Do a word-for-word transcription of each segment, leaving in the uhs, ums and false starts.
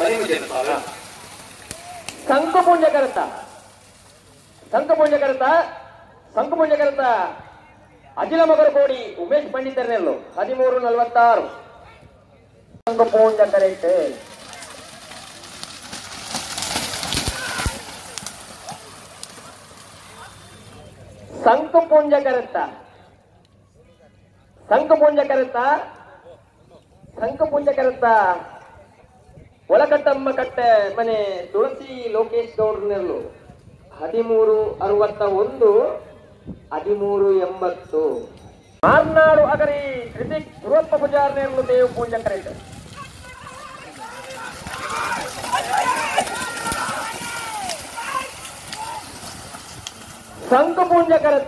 ಸಂಕುಪುಂಜ ಕರತ ಸಂಕುಪುಂಜ ಕರತ ಸಂಕುಪುಂಜ ಕರತ ಅಜಿಲ ಮಗರ ಕೋಡಿ ಉಮೇಶ್ ಪಂಡಿತರ್ನೆಲ್ಲು ಹದಿಮೂರು ನಲವತ್ತಾರು ಸಂಕುಪುಂಜ ಕರೆಕ್ಟ್ ಸಂಕುಪುಂಜ ಕರತ ಸಂಕುಪುಂಜ ಕರತ ಸಂಕುಪುಂಜ ಕರತ ಒಳಕಟ್ಟಮ್ಮ ಕಟ್ಟೆ ಮನೆ ತುಳಸಿ ಲೋಕೇಶ್ ಗೌಡ್ರನೆಲ್ಲು ಹದಿಮೂರು ಅರವತ್ತ ಒಂದು ಹದಿಮೂರು ಎಂಬತ್ತು ಮಾರ್ನಾಡು ಅಗರಿ ಕೃತಿಕ್ ಗುರುವಪ್ಪ ಪೂಜಾರ್ನೆಲ್ಲು ದೇವ ಪೂಜಾ ಕರೆಕ್ಟ್ ಸಂಕುಪುಂಜ ಕರತ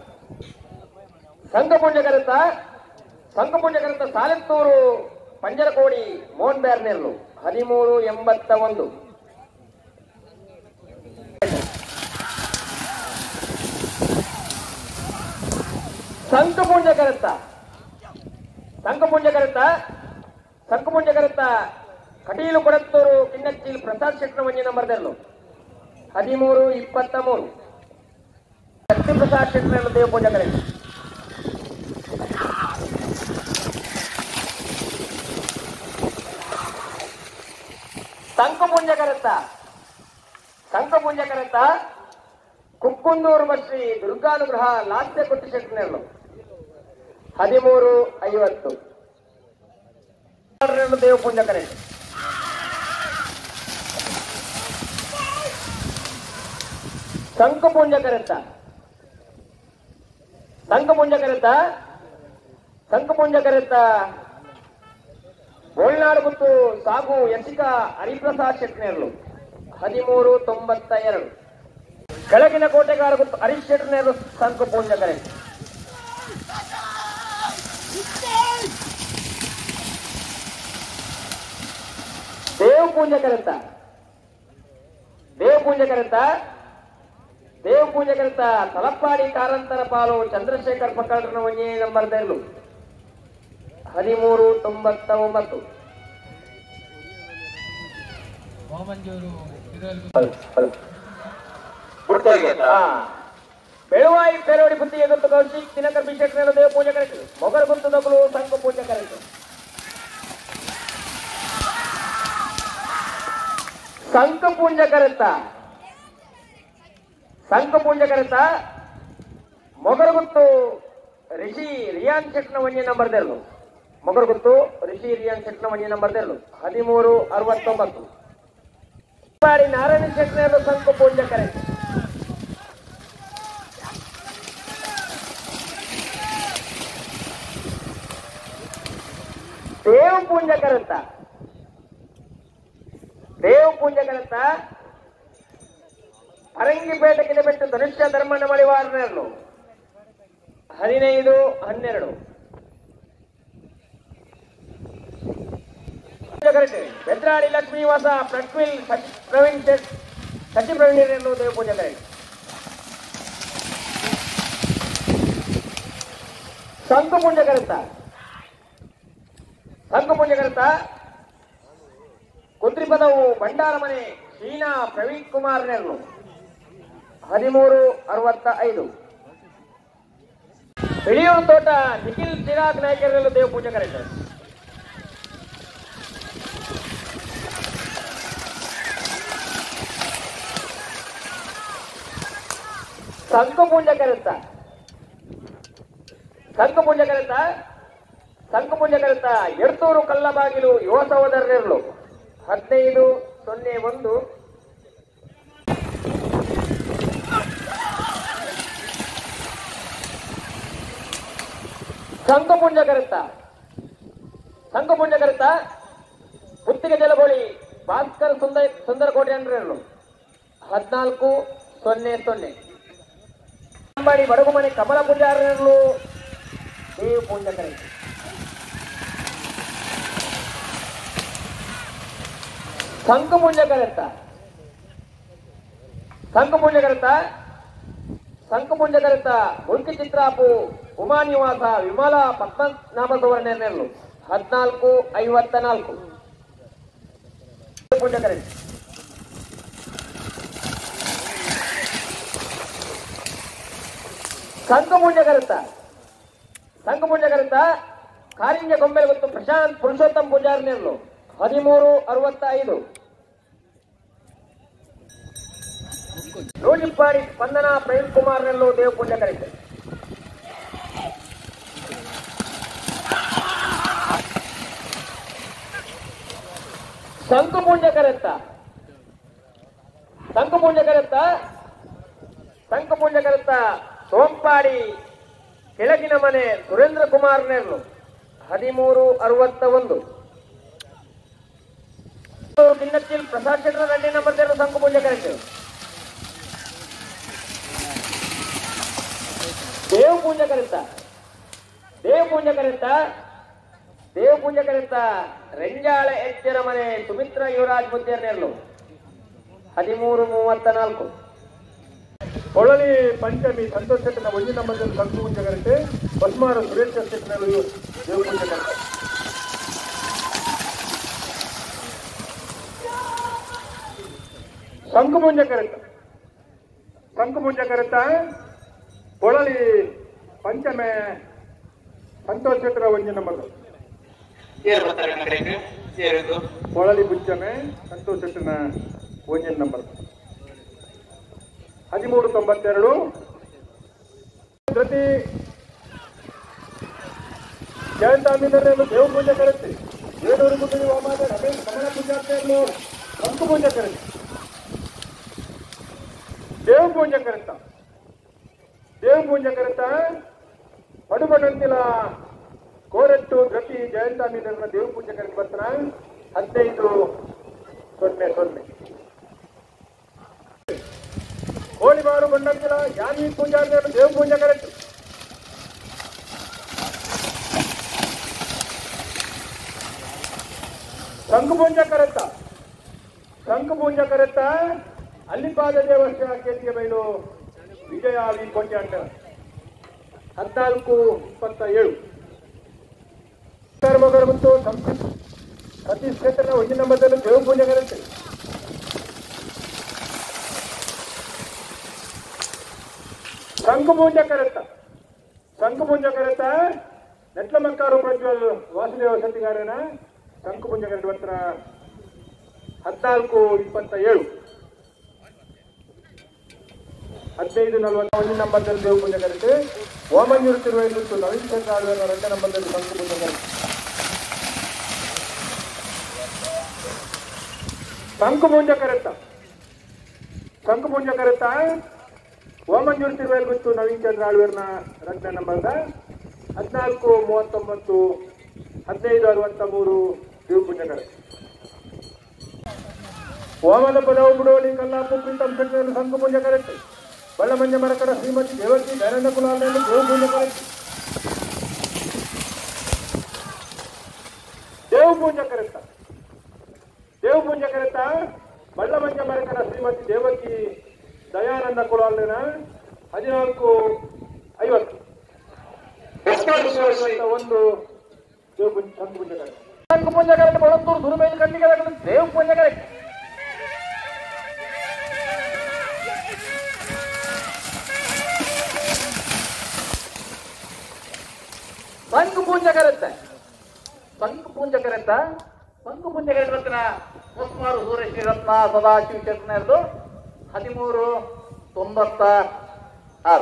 ಸಂಕುಪುಂಜ ಕರತ ಸಂಕುಪುಂಜ ಕರತ ಸಾಲೆತ್ತೂರು ಪಂಜರಕೋಡಿ ಮೋಹನ್ ಬ್ಯಾರ್ನೆಲ್ಲು ಹದಿಮೂರು ಎಂಬತ್ತ ಒಂದು ಸಂಕುಪುಂಜ ಕರತ ಸಂಕುಪುಂಜ ಕರತ ಸಂಕುಪುಂಜ ಕರತ ಕಟೀಲು ಕೊಡತ್ತೂರು ಕಿನ್ನಚ್ಚಿ ಪ್ರಸಾದ್ ಶೆಟ್ಟಿ ಮಂಜಿ ನಂಬರ್ದೆಲ್ಲು ಹದಿಮೂರು ಇಪ್ಪತ್ತ ಮೂರು ಶಕ್ತಿ ಪ್ರಸಾದ್ ಶೆಟ್ಟಿ ದೇವ ಪೂಜಾ ಕರೆಕ್ಟ್ ಸಂಕುಪುಂಜ ಕರತ ಸಂಕುಪುಂಜ ಕರತ ಕುಕ್ಕುಂದೂರು ಶ್ರೀ ದುರ್ಗಾನುಗ್ರಹ ಲಾಸ್ಯ ಕೊಟ್ಟಿ ಶೆಟ್ಟಿನೆಲ್ಲು ಹದಿಮೂರು ಐವತ್ತು ದೇವ ಪೂಜಾ ಕರೆಕ್ಟ್ ಸಂಕುಪುಂಜ ಕರತ ಸಂಕುಪುಂಜ ಕರತ ಸಂಕುಪುಂಜ ಕರತ ಗೋಲ್ನಾಡು ಮತ್ತು ಸಾಗು ಯಸಿಕಾ ಹರಿಪ್ರಸಾದ್ ಶೆಟ್ಟಿನೆಲ್ಲು ಹದಿಮೂರು ತೊಂಬತ್ತ ಎರಡು ಕೆಳಗಿನ ಕೋಟೆಗಾರ ಮತ್ತು ಹರೀಶ್ ಶೆಟ್ಟಿನೆಲ್ಲು ಸಂಕುಪುಂಜ ಕರೆಕ್ಟ್ ದೇವ ಪೂಜಾ ಕರತ ದೇವ ಪೂಜಾ ಕರತ ದೇವ ಪೂಜಾ ಕರತ ತಲಪ್ಪಾಡಿ ಕಾರಂತರ ಪಾಲು ಚಂದ್ರಶೇಖರ್ ಪಕ್ಕಡ್ರನ ಒಂದೇ ನಂಬರ್ದೆಲ್ಲು ಹದಿಮೂರು ತೊಂಬತ್ತ ಒಂಬತ್ತು ಬೆಳುವಾಯಿ ಪೇರೋಡಿ ಬುದ್ಧಿ ಎಗತ್ತು ಕೌಶಿ ದಿನಕರ್ ಬಿಶೆಟ್ನೆಲ್ಲ ದೇವ ಪೂಜಾ ಕರೆಕ್ಟ್ ಮೊಗರು ಗುಂತದಗಳು ಸಂಘ ಪೂಜಾ ಕರೆಕ್ಟ್ ಸಂಕುಪುಂಜ ಕರತ ಸಂಕುಪುಂಜ ಕರತ ಮೊಗರುಗುತ್ತು ರಿಷಿ ರಿಯಾನ್ ಶೆಟ್ನ ಒಂಜಿ ನಂಬರ್ದೆಲ್ಲು ಮೊಗರುಗುತ್ತು ರಿಷಿ ರಿಯಾನ್ ಶೆಟ್ನ ಒಂಜಿ ನಂಬರ್ದೆಲ್ಲು ಹದಿಮೂರು ಅರವತ್ತೊಂಬತ್ತು ನಾರಾಯಣ ಶೆಟ್ನೆಲ್ಲು ಸಂಕುಪುಂಜ ಕರೆಕ್ಟ್ ದೇವ ಪೂಜಾ ಕರತ ದೇವ ಪೂಜಾ ಕರತ ಅರಂಗಿಪೇಟೆ ಕಿಲೋಮೀಟರ್ ಧನುಷ್ಯ ಧರ್ಮನ ಮಳಿವಾರನೆಲ್ಲು ಹದಿನೈದು ಹನ್ನೆರಡು ಬೆದ್ರಾಡಿ ಲಕ್ಷ್ಮೀವಾಸ ಪ್ರಕ್ವಿಲ್ ಪ್ರವೀಣ್ ಸಚಿ ಪ್ರವೀಣ್ ದೇವ ಪೂಜಾ ಕರೆಕ್ಟ್ ಸಂಕುಪುಂಜ ಕರತ ಸಂಕುಪುಂಜ ಕರತ ಕುದ್ರಿಪದವು ಭಂಡಾರ ಮನೆ ಶೀನಾ ಪ್ರವೀಣ್ ಕುಮಾರ್ನೆಲ್ಲು ಹದಿಮೂರು ಅರವತ್ತ ಐದು ಬೆಳೆಯೂರು ತೋಟ ನಿಖಿಲ್ ಚಿರಾಗ್ ನಾಯಕರಲ್ಲೂ ದೇವ ಪೂಜಾ ಕರೆಕ್ಟ್ ಸಂಕುಪುಂಜ ಕರತ ಸಂಕುಪುಂಜ ಕರತ ಸಂಕುಪುಂಜ ಕರತ ಎಡ್ತೂರು ಕಲ್ಲಬಾಗಿಲು ಯುವ ಸಹೋದರರೆಲ್ಲು ಹದಿನೈದು ಸೊನ್ನೆ ಒಂದು ಸಂಕುಪುಂಜ ಕರತ ಸಂಕುಪುಂಜ ಕರತ ಪುತ್ತಿಗೆ ಜಲಗೋಳಿ ಭಾಸ್ಕರ್ ಸುಂದರ ಸುಂದರಕೋಟೆ ಅಂದ್ರೆಲ್ಲು ಹದಿನಾಲ್ಕು ಸೊನ್ನೆ ಸೊನ್ನೆ ಅಂಬಾಡಿ ಬಡಗುಮನೆ ಕಮಲ ಪೂಜಾರನೆಲ್ಲು ದೇವ ಪೂಜಾ ಕರೆಕ್ಟ್ ಸಂಕುಪುಂಜ ಕರತ ಸಂಕುಪುಂಜ ಕರತ ಸಂಕುಪುಂಜ ಕರತ ಮುಲ್ಕಿ ಚಿತ್ರಾಪು ಉಮಾನಿವಾಸ ವಿಮಲ ಪದ್ಮನಾಭ ಸುವರ್ಣನೆಲ್ಲು ಹದಿನಾಲ್ಕು ಐವತ್ತ ನಾಲ್ಕು ದೇವಪುಂಜ ಕರೆಂಟ್ ಸಂಘಪುಂಜ ಕರೆತ ಸಂಘಪುಂಜ ಕರೆತ ಕಾರಿಂಜ ಗೊಂಬೆ ಮತ್ತು ಪ್ರಶಾಂತ್ ಪುರುಷೋತ್ತಮ್ ಪೂಜಾರಿ ನೆರಳು ಹದಿಮೂರು ಅರವತ್ತ ಐದು. ನೂಜಿಪ್ಪಾಡಿ ಸ್ಪಂದನಾ ಪ್ರವೀಣ್ ಕುಮಾರ್ ನೆರಳು ದೇವಪುಂಜ ಕರೆತ ಸಂಘಪುಂಜ ಕರೆತ ಸಂಘಪುಂಜ ಕರೆತ ಸಂಘಪುಂಜ ಕರೆತ ಸೋಂಪಾಡಿ ಕೆಳಗಿನ ಮನೆ ಸುರೇಂದ್ರ ಕುಮಾರ್ ನೆರಳು ಹದಿಮೂರು ಅರವತ್ತ ಒಂದು. ಕಿನ್ನಚ್ಚಿಲ್ ಪ್ರಸಾದ್ ಚಂದ್ರ ರೆಡ್ಡಿ ನಂಬರ್ ಎರಡು ಸಂಘಪುಂಜ ಕರೆತ ದೇವಪುಂಜ ಕರೆತ ದೇವಪುಂಜ ಕರೆತ ದೇವಪುಂಜ ಕರೆತ ರೆಂಜಾಳ ಎಚ್ಚರ ಮನೆ ಸುಮಿತ್ರ ಯುವರಾಜ್ ಮುದ್ದೇರ್ ನೆರಳು ಹದಿಮೂರು ಮೂವತ್ತ ನಾಲ್ಕು. ಹೊಳಲಿ ಪಂಚಮಿ ಸಂತೋಷ್ ಶೆಟ್ಟನ ಒಂದು ನಂಬರ್ ಸಂಘಪುಂಜ ಕರೆತೆ ಪದ್ಮಾರ ಸುರೇಶ್ ಶೆಟ್ಟನರು ದೇವಪುಂಜ ಕರೆತ ಸಂಘಪುಂಜ ಕರೆತ ಸಂಘಪುಂಜ ಕರೆತ ಹೊಳಲಿ ಪಂಚಮೆ ಸಂತೋಷ್ ಶೆಟ್ಟರ ಒಂದು ನಂಬರ್ ಹೊಳಲಿ ಪಂಚಮೆ ಸಂತೋಷ್ ಶೆಟ್ಟನ ಒಂದು ನಂಬರ್ ಹದಿಮೂರು ತೊಂಬತ್ತೆರಡು. ಪ್ರತಿ ಜಯಂತಾಮಿನರು ದೇವಪೂಜೆ ಕರೆಸಿ ಏಳೂರು ಗುಡ್ಡಿ ಹೋಮಾದ ರಮೇಶ್ ಕಮಲ ಪೂಜಾರ್ತೆಯನ್ನು ಸಂಘಪೂಜೆ ಕರೆಸಿ ದೇವಪೂಜೆ ಕರೆತ ದೇವಪೂಜೆ ಕರೆತ ಪಡುಬಡಂತಿಲ ಕೋರೆಟ್ಟು ಗತಿ ಜಯಂತಾಮಿನರನ್ನ ದೇವಪೂಜೆ ಕರೆಸಿ ಬರ್ತಾನ ಹದಿನೈದು ಸೊನ್ನೆ ಸೊನ್ನೆ. ಕೋಳಿಮಾರು ಬಂಡಂತಿಲ ಯಾನಿ ಪೂಜಾರಿಯನ್ನು ದೇವಪೂಜೆ ಕರೆಟ್ಟು ಸಂಘಪೂಜ ಕರೆತ ಸಂಘಪೂಜ ಕರೆತ ಅಲ್ಲಿಪಾದ ದೇವಸ್ಥಾನ ಕೇಂದ್ರೀಯ ಬಯಲು ವಿಜಯ ವಿ ಕೊಂಜಾಂಡ ಹದಿನಾಲ್ಕು ಇಪ್ಪತ್ತ ಏಳು. ಮಗರ ಮತ್ತು ಸತೀಶ್ ಕ್ಷೇತ್ರದ ಒಂದು ನಂಬರ್ದಲ್ಲಿ ದೇವಪೂಜೆ ಕರೆತೆ ಸಂಘಪೂಜ ಕರೆತ ಸಂಘಪೂಜ ಕರೆತ ನೆಟ್ಲಮಕ್ಕಾರು ಪ್ರಜ್ವಲ್ ವಾಸುದೇವ ಸತಿಗಾರನ ಸಂಘಪೂಜ ಕರೆತ ನಂತರ ಹದಿನಾಲ್ಕು ಇಪ್ಪತ್ತ ಏಳು. ಹದಿನೈದು ನಲವತ್ತ ಒಂದು ನಂಬರ್ದಲ್ಲಿ ದೇವಪೂಜ ಕರೆತೆ ಓಮಂಜೂರು ತಿರುವೈದು ನವೀನ್ ಚಂದ್ರ ಆಳ್ವರ ಎರಡು ನಂಬರ್ದಲ್ಲಿ ಸಂಘಪೂಜ ಕರೆತೆ ಸಂಘಪೂಜ ಕರೆತ ಸಂಘಪೂಜ ಕರೆತ ಓಮಂಜೂರು ತಿರುವೈಲ್ ಮತ್ತು ನವೀನ್ ಚಂದ್ರ ಆಳ್ವರ್ನ ರತ್ನ ನಂಬರ್ದ ಹದಿನಾಲ್ಕು ಮೂವತ್ತೊಂಬತ್ತು ಹದಿನೈದು ಅರವತ್ತ ಮೂರು ದೇವಪೂಜೆ ಕರೆತ ಓಮದ ಪದವು ಬಿಡುವಳಿ ಕಲ್ಲಾಪು ಪ್ರೀತಂ ಶೆಟ್ಟರನ್ನು ಸಂಘಪೂಜ ಕರೆತೆ ಬಳ್ಳಮಂಜ ಮರಕಡ ಶ್ರೀಮತಿ ದೇವತಿ ದಯಾನಂದ ಕುಲಾಲಯನ್ನು ದೇವಪೂಜೆ ಕರೆತೆ ದೇವಪೂಜೆ ಕರೆತ ದೇವಪೂಜೆ ಕರೆತ ಬಳ್ಳಮಂಜ ಮರಕಡ ಶ್ರೀಮತಿ ದೇವತಿ ದಯಾನಂದ ಕುಲಾಲನ ಹದಿನಾಲ್ಕು ಐವತ್ತು ಒಂದು ದೇವಪೂಜೆ ಸಂಘಪೂಜೆ ಕರೆತ ಸಂಘಪೂಜೆ ಕರೆತ ಬಳತ್ತೂರು ದುರ್ಮೇಲೆ ಕಣ್ಣಿಗೆ ದೇವಪೂಜೆ ಕರೆತ ಸಂಘಪೂಜ ಕರೆತ ಸಂಘಪೂಜ ಕರೆತ ಸಂಘಪೂಜ ಕರೆತ ಸುಮಾರು ಸೂರ್ಯಶ್ರೀ ರತ್ನ ಸದಾಶಿವ ಚೇತನದು ಹದಿಮೂರು ತೊಂಬತ್ತ ಆರು.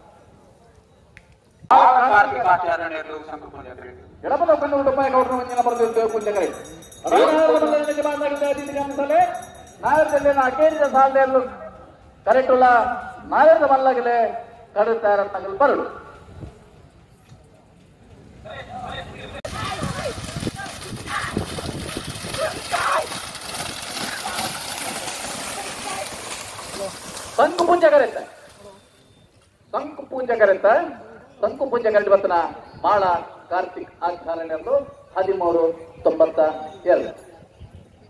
ಎಡಪದ ಕಣ್ಣೂರು ರೂಪಾಯಿ ಗೌಡ್ರ ಮಂಜಿನ ಬರೆದು ದೇವಪೂಜ ಕರೆತ ನಾಯಕದಲ್ಲಿ ಅಕೇರಿದ ಸಾಲದಲ್ಲಿ ಕರೆಕ್ಟುಲ್ಲ ನಾಯಕದ ಮಲ್ಲಗಲೆ ಕಡುತ್ತಾ ರತ್ನಗಳು ಬರಡು ಸಂಘಪೂಜ ಕರೆತ ಸಂಘಪೂಜ ಕರೆತ ಸಂಘಪೂಜ ಕರೆತ ಬರ್ತನ ಮಾಳ ಕಾರ್ತಿಕ್ ಆಚಾರ್ಯರು ಹದಿಮೂರು ತೊಂಬತ್ತ ಎರಡು.